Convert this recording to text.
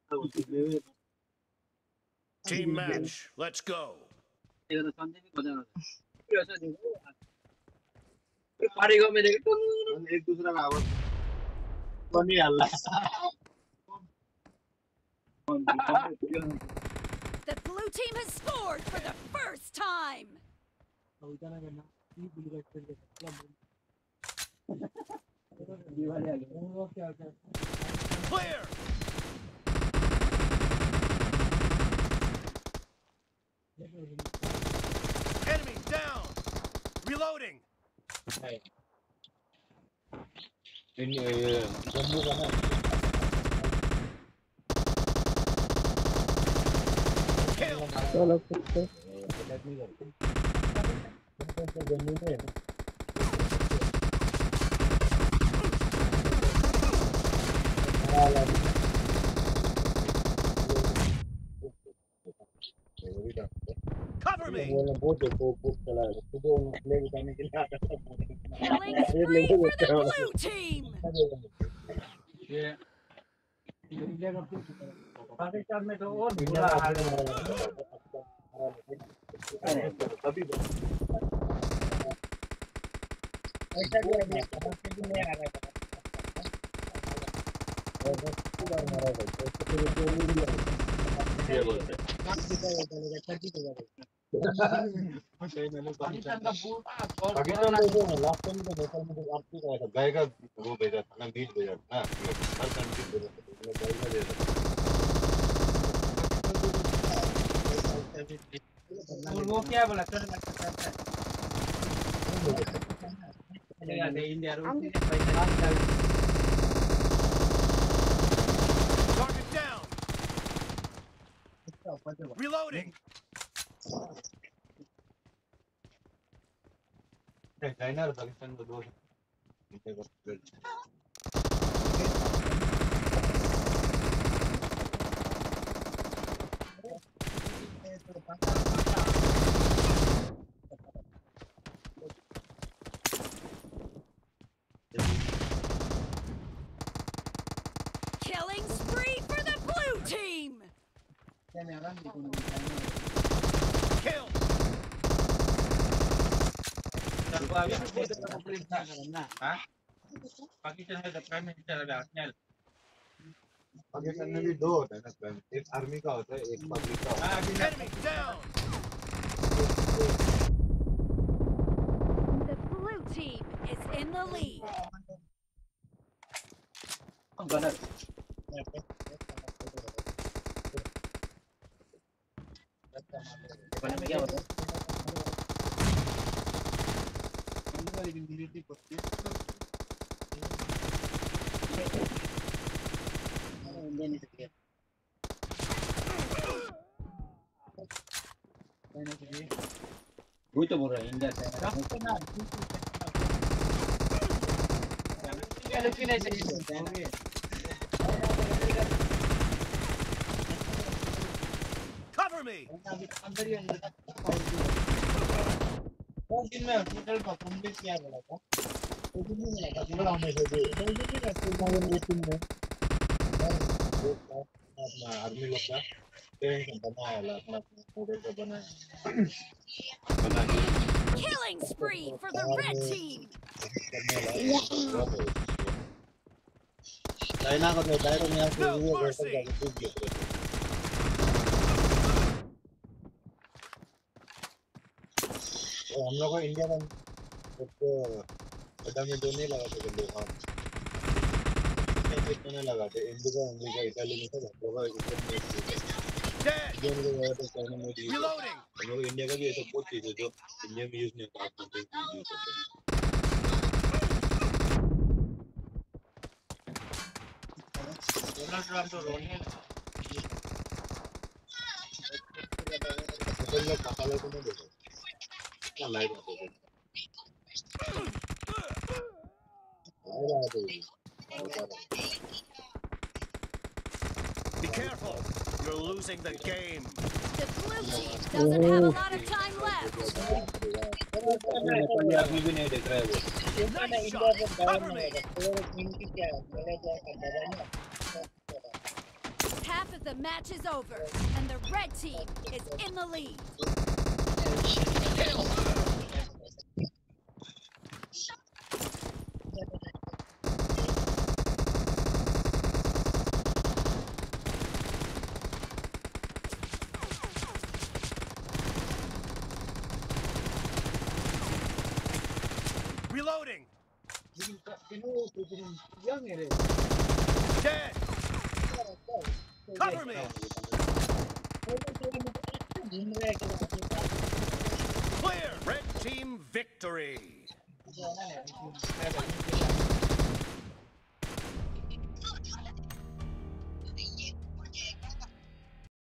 Team match, let's go. एक दूसरा का आवाज बनी हल्ला The blue team has scored for the first time. Clear! Enemy down! Reloading! ini jumbo का ना Kill! चलो कुछ Cover me! Killing spree for the blue team. Pakistan में तो और बुरा हाल है अभी ऐसा भी नहीं आ रहा है पाकिस्तान का लास्ट टाइम तो नेपाल में आपको क्या था गाय का वो भेजा था ना बीज भेजा था ना हर कंट्री भेजा था गाय का भेजा था वो क्या बोला sir India Target down! Reloading! China और पाकिस्तान को दो Killing spree for the blue team. Kill! Pakistan में प्राइम मिनिस्टर पाकिस्तान में भी दो होता है ना प्राइम एक आर्मी का होता है एक पब्लिक का होता है Enemy down! The blue team is in the lead. वही तो बोल रहा है इंडिया से Cover me! आर्मी लोग का बनाया अपना मॉडल का बनाया Killing spree for the red team. China का तो डायरेक्ट यहाँ से No ये mercy! हम लोग को इंडिया का तो में जो नहीं लगाते थे लोग हम नहीं लगाते अमेरिका इटाली में सब हम लोग Dead! Reloading! हम लोग इंडिया का भी ऐसा बहुत चीज़ है जो इंडिया में यूज़ नहीं होता आप यूज़ करते हैं डोनाल्ड ट्रम्प तो रोने लोग कपाले को नहीं देखो क्या लाइव आते हैं Be careful! You're losing the game! The blue team doesn't have a lot of time left. अभी भी नहीं देख रहा है वो Nice shot! Cover me! Half of The match is over, and the red team is in the lead. Reloading. Young Dead. Cover me. Clear. Red team victory.